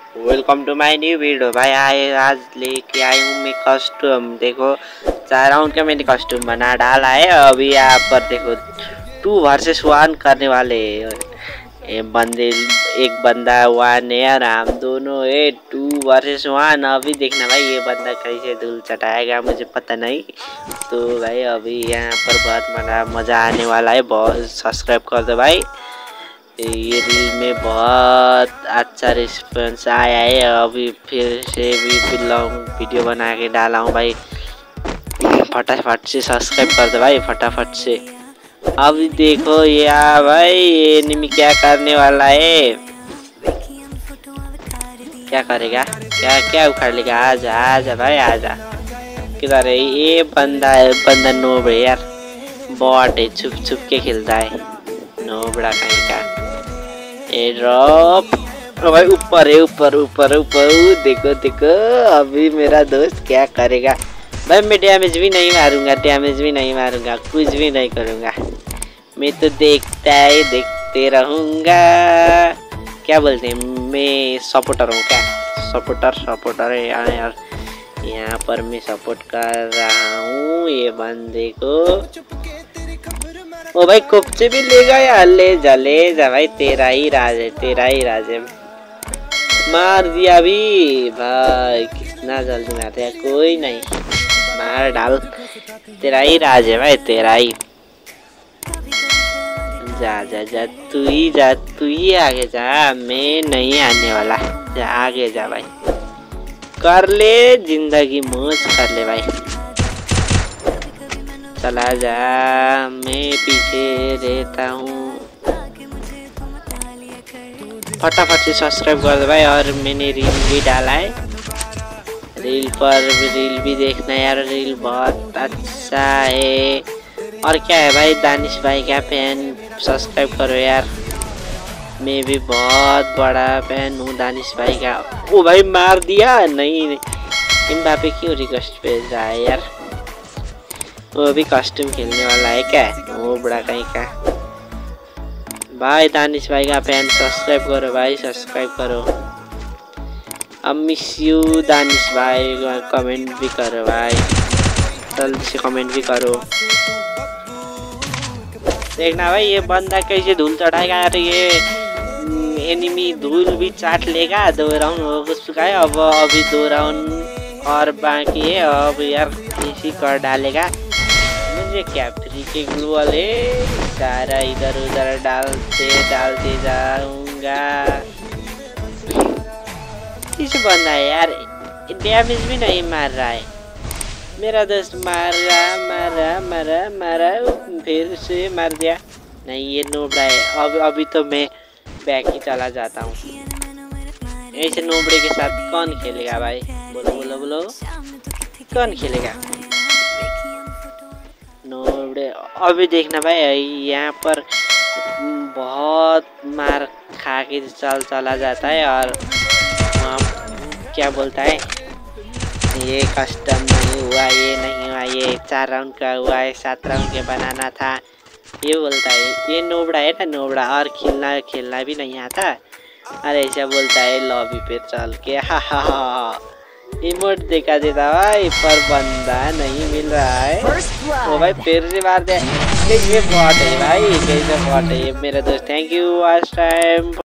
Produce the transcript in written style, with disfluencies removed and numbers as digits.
Welcome to my new video भाई। आज लेके आई हूँ मैं कॉस्ट्यूम। देखो 4 राउंड का मैंने कॉस्ट्यूम बना डाला है। अभी यहाँ पर देखो 2 वर्सेस 1 करने वाले। ये बंदे एक बंदा 1 है और हम दोनों है 2 वर्सेस 1। अभी देखना भाई ये बंदा कैसे धूल चटाएगा मुझे पता नहीं। तो भाई अभी यहाँ पर बहुत मज़ा आने वाला है। बहुत सब्सक्राइब कर दो भाई। ये रील में बहुत अच्छा रिस्पॉन्स आया है। अभी फिर से भी लॉन्ग वीडियो बना के डाला हूँ भाई। फटाफट से सब्सक्राइब कर दो भाई फटाफट से। अभी देखो यार भाई ये एनिमी क्या करने वाला है। क्या करेगा क्या क्या उखाड़ लेगा। आजा आजा भाई आजा। किधर है ये बंदा नोब है यार। बॉट है छुप छुप के खेलता है नोबड़ा कहीं का। ए ड्रॉप भाई ऊपर है ऊपर ऊपर ऊपर। देखो देखो अभी मेरा दोस्त क्या करेगा भाई। मैं डैमेज भी नहीं मारूंगा कुछ भी नहीं करूंगा। मैं तो देखते रहूंगा। क्या बोलते हैं मैं सपोर्टर हूँ क्या। सपोर्टर है यार। यहाँ पर मैं सपोर्ट कर रहा हूँ ये बंदे को। ओ भाई कोपचे भी लेगा यार। ले जा भाई तेरा ही राज है। मार दिया भी भाई। कितना जल्दी मारते हैं कोई नहीं। मार डाल तेरा ही राज है भाई तेरा ही। जा तू ही आगे जा। मैं नहीं आने वाला। जा आगे जा भाई। कर ले जिंदगी मौज कर ले भाई। चला जा मैं पीछे रहता हूँ। फटाफट से सब्सक्राइब कर दो भाई। और मैंने रील भी डाला है। रील भी देखना यार। रील बहुत अच्छा है। और क्या है भाई दानिश भाई का फैन सब्सक्राइब करो यार। मैं भी बहुत बड़ा फैन हूँ दानिश भाई का। ओ भाई मार दिया नहीं। एम्बापे क्यों रिक्वेस्ट भेज रहा है यार। वो भी कॉस्ट्यूम खेलने वाला है क्या। वो बड़ा कहीं का भाई दानिश भाई का फैन सब्सक्राइब करो भाई सब्सक्राइब करो। अब मिस यू दानिश भाई। कमेंट भी करो भाई जल्दी से कमेंट भी करो। देखना भाई ये बंदा कैसे धूल चढ़ाएगा यार। ये एनिमी धूल भी चाट लेगा। 2 राउंड हो चुका है। अब अभी 2 राउंड और बाकी है। अब यार इसी कर डालेगा। मुझे क्या फ्री के ग्लू वाले सारा इधर उधर डालते जाऊंगा। किसी बंदा है यार डैमेज भी नहीं मार रहा है। मेरा दोस्त मारा फिर से मार दिया। नहीं ये नोबड़ा है। अभी तो मैं बैक ही चला जाता हूँ। ऐसे नोबड़े के साथ कौन खेलेगा भाई। बोलो कौन खेलेगा नोबड़े। अभी देखना भाई यहाँ पर बहुत मार खा के चला जाता है। और क्या बोलता है ये कस्टम नहीं हुआ ये नहीं हुआ ये 4 राउंड का हुआ है 7 राउंड के बनाना था। ये बोलता है ये नोबड़ा है ना नोबड़ा। और खेलना भी नहीं आता। अरे ऐसा बोलता है लॉबी पे चल के। हा इमोट दिखा देता भाई पर बंदा नहीं मिल रहा है। ओ भाई फिर से मार दे। ये बॉट है भाई कैसे बॉट है ये मेरा दोस्त। Thank you watch time.